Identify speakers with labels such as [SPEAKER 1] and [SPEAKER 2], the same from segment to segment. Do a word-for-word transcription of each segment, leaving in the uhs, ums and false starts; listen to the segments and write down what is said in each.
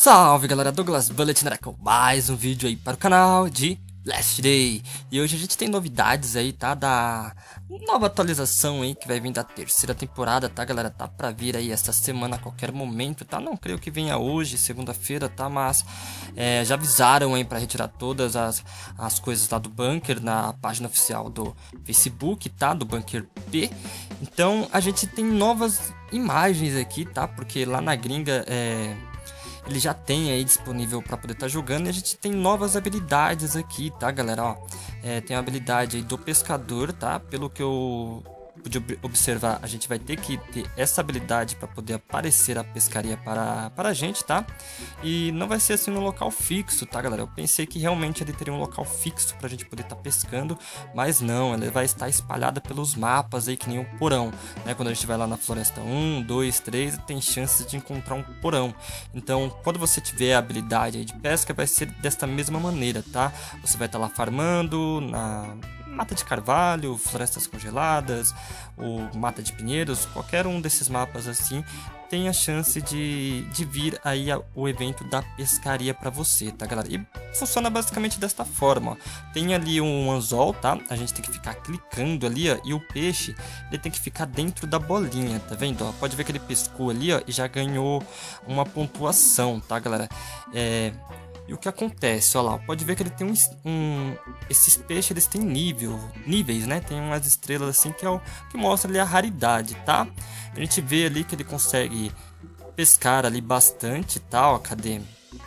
[SPEAKER 1] Salve galera, Douglas Bullet né, com mais um vídeo aí para o canal de Last Day. E hoje a gente tem novidades aí, tá, da nova atualização aí que vai vir da terceira temporada, tá galera, tá pra vir aí essa semana a qualquer momento, tá, não creio que venha hoje, segunda-feira, tá, mas é, já avisaram aí pra retirar todas as, as coisas lá do bunker na página oficial do Facebook, tá, do Bunker P. Então a gente tem novas imagens aqui, tá, porque lá na gringa é... ele já tem aí disponível para poder estar tá jogando, e a gente tem novas habilidades aqui, tá galera, ó, é, tem a habilidade aí do pescador, tá, pelo que eu pude observar, a gente vai ter que ter essa habilidade para poder aparecer a pescaria para, para a gente, tá, e não vai ser assim no local fixo, tá galera, eu pensei que realmente ele teria um local fixo para a gente poder estar tá pescando, mas não, ela vai estar espalhada pelos mapas aí que nem um porão, né, quando a gente vai lá na floresta um, dois, três, tem chance de encontrar um porão, então quando você tiver a habilidade aí de pesca vai ser desta mesma maneira, tá, você vai estar tá lá farmando na mata de carvalho, florestas congeladas, ou mata de pinheiros, qualquer um desses mapas assim tem a chance de, de vir aí a, o evento da pescaria para você, tá galera? E funciona basicamente desta forma, ó. Tem ali um anzol, tá? A gente tem que ficar clicando ali, ó, e o peixe ele tem que ficar dentro da bolinha, tá vendo? Ó? Pode ver que ele pescou ali, ó, e já ganhou uma pontuação, tá galera? É... E o que acontece, olha lá, pode ver que ele tem um, um esses peixes eles têm nível, níveis, né? Tem umas estrelas assim que é o que mostra ali a raridade, tá? A gente vê ali que ele consegue pescar ali bastante, tá? Ó, cadê?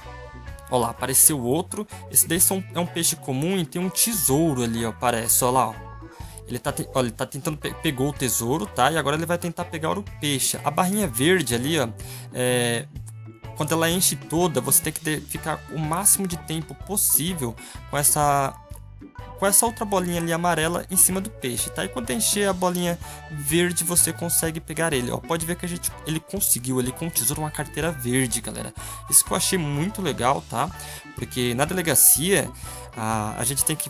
[SPEAKER 1] Olha lá, apareceu outro. Esse daí são, é um peixe comum e tem um tesouro ali, ó, parece, olha lá, ó. Ele tá, olha, ele tá tentando, pe pegou o tesouro, tá? E agora ele vai tentar pegar o peixe. A barrinha verde ali, ó, é... quando ela enche toda, você tem que ter, ficar o máximo de tempo possível com essa com essa outra bolinha ali amarela em cima do peixe, tá? E quando encher a bolinha verde, você consegue pegar ele, ó. Pode ver que a gente, ele conseguiu ali com o tesouro uma carteira verde, galera. Isso que eu achei muito legal, tá? Porque na delegacia, a, a gente tem que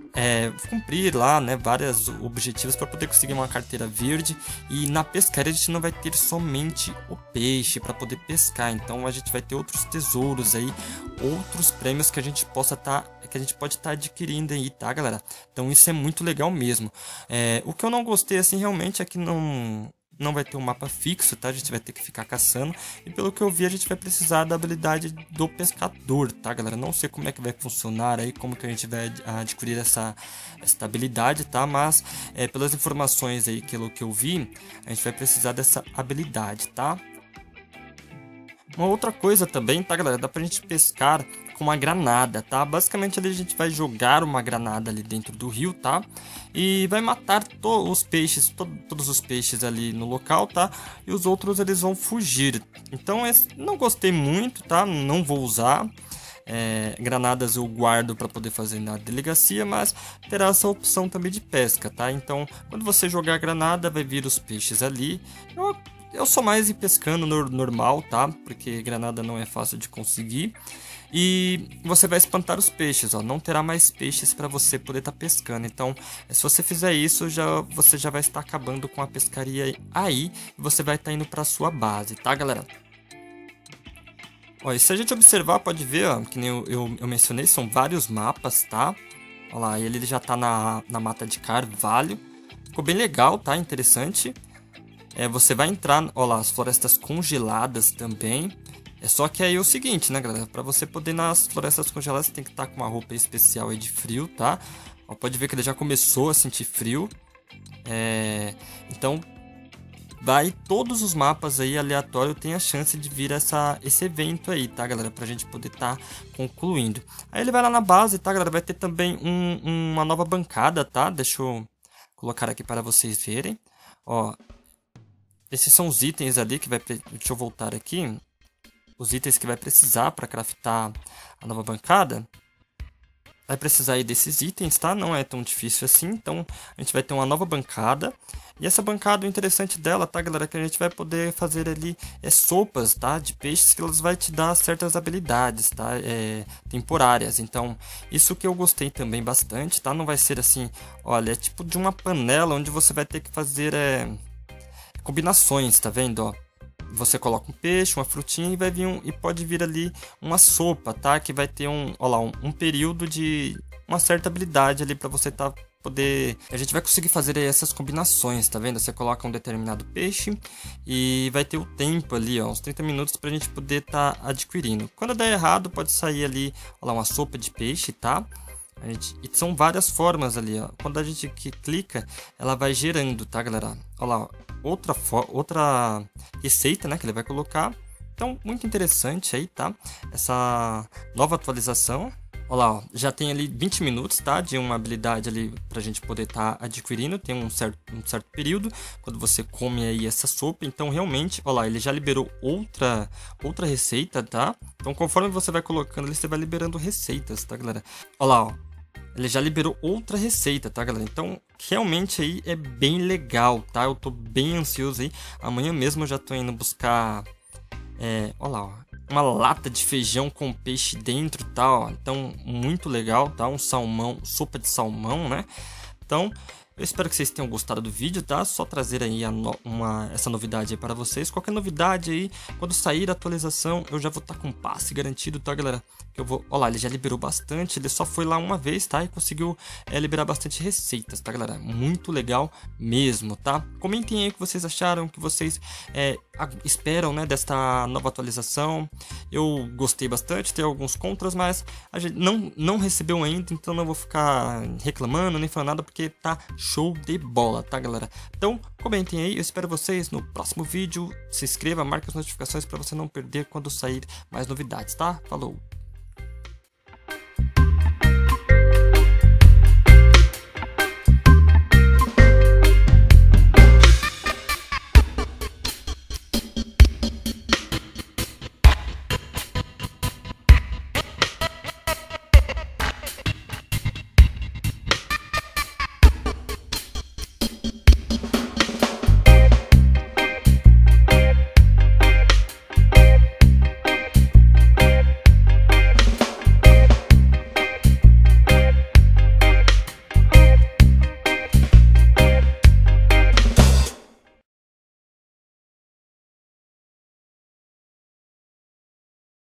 [SPEAKER 1] É, cumprir lá, né, vários objetivos para poder conseguir uma carteira verde, e na pescaria a gente não vai ter somente o peixe para poder pescar, então a gente vai ter outros tesouros aí, outros prêmios que a gente possa tá, que a gente pode estar tá adquirindo aí, tá galera? Então isso é muito legal mesmo. É, o que eu não gostei assim realmente é que não não vai ter um mapa fixo, tá? A gente vai ter que ficar caçando. E pelo que eu vi, a gente vai precisar da habilidade do pescador, tá, galera? Não sei como é que vai funcionar aí, como que a gente vai adquirir essa, essa habilidade, tá? Mas, é, pelas informações aí, pelo que eu vi, a gente vai precisar dessa habilidade, tá? Uma outra coisa também, tá, galera? Dá pra gente pescar com uma granada, tá? Basicamente ali a gente vai jogar uma granada ali dentro do rio, tá? E vai matar todos os peixes, to todos os peixes ali no local, tá? E os outros eles vão fugir. Então, esse, não gostei muito, tá? Não vou usar. É, granadas eu guardo para poder fazer na delegacia, mas terá essa opção também de pesca, tá? Então, quando você jogar a granada, vai vir os peixes ali. Eu, eu sou mais ir pescando no, normal, tá? Porque granada não é fácil de conseguir. E você vai espantar os peixes, ó, não terá mais peixes para você poder estar tá pescando. Então, se você fizer isso, já, você já vai estar acabando com a pescaria aí, e você vai estar tá indo para sua base, tá, galera? Ó, e se a gente observar, pode ver, ó, que nem eu, eu, eu mencionei, são vários mapas, tá? Olha lá, ele já tá na, na mata de carvalho. Ficou bem legal, tá? Interessante. É, você vai entrar, olha lá, as florestas congeladas também. É só que aí é o seguinte, né, galera? Para você poder ir nas florestas congeladas, você tem que estar com uma roupa especial aí de frio, tá? Ó, pode ver que ele já começou a sentir frio. É... Então, vai todos os mapas aí aleatório tem a chance de vir essa, esse evento aí, tá, galera? Pra gente poder estar tá concluindo. Aí ele vai lá na base, tá, galera? Vai ter também um, uma nova bancada, tá? Deixa eu colocar aqui para vocês verem. Ó, esses são os itens ali que vai... Deixa eu voltar aqui. Os itens que vai precisar para craftar a nova bancada. Vai precisar aí desses itens, tá? Não é tão difícil assim. Então, a gente vai ter uma nova bancada. E essa bancada, o interessante dela, tá, galera? É que a gente vai poder fazer ali é, sopas, tá? De peixes que elas vai te dar certas habilidades, tá? É, temporárias. Então, isso que eu gostei também bastante, tá? Não vai ser assim, olha, é tipo de uma panela onde você vai ter que fazer é, combinações, tá vendo, ó? você coloca um peixe, uma frutinha e vai vir um, e pode vir ali uma sopa, tá? Que vai ter um, ó lá, um, um período de uma certa habilidade ali para você tá poder, a gente vai conseguir fazer aí essas combinações, tá vendo? Você coloca um determinado peixe e vai ter o tempo ali, ó, uns trinta minutos pra gente poder tá adquirindo. Quando der errado, pode sair ali, ó lá, uma sopa de peixe, tá? A gente, e são várias formas ali, ó. Quando a gente que clica, ela vai gerando, tá, galera? Olha lá, outra, outra receita, né, que ele vai colocar. Então, muito interessante aí, tá? Essa nova atualização. Olha lá, ó, já tem ali vinte minutos, tá? De uma habilidade ali pra gente poder estar tá adquirindo. Tem um certo, um certo período quando você come aí essa sopa. Então, realmente, olha lá, ele já liberou outra, outra receita, tá? Então, conforme você vai colocando ali, você vai liberando receitas, tá, galera? Olha lá, ó. Ele já liberou outra receita, tá, galera? Então, realmente aí é bem legal, tá? Eu tô bem ansioso aí. Amanhã mesmo eu já tô indo buscar... É, olha lá, ó, uma lata de feijão com peixe dentro, tá? Ó. Então, muito legal, tá? Um salmão, sopa de salmão, né? Então... eu espero que vocês tenham gostado do vídeo, tá? Só trazer aí a no uma, essa novidade aí para vocês. Qualquer novidade aí, quando sair a atualização, eu já vou estar tá com passe garantido, tá, galera? Que eu vou... olha lá, ele já liberou bastante, ele só foi lá uma vez, tá? E conseguiu é, liberar bastante receitas, tá, galera? Muito legal mesmo, tá? Comentem aí o que vocês acharam, o que vocês é, esperam, né, desta nova atualização. Eu gostei bastante, tem alguns contras, mas a gente não, não recebeu ainda, então não vou ficar reclamando, nem falando nada, porque tá show de bola, tá, galera? Então, comentem aí, eu espero vocês no próximo vídeo. Se inscreva, marque as notificações para você não perder quando sair mais novidades, tá? Falou!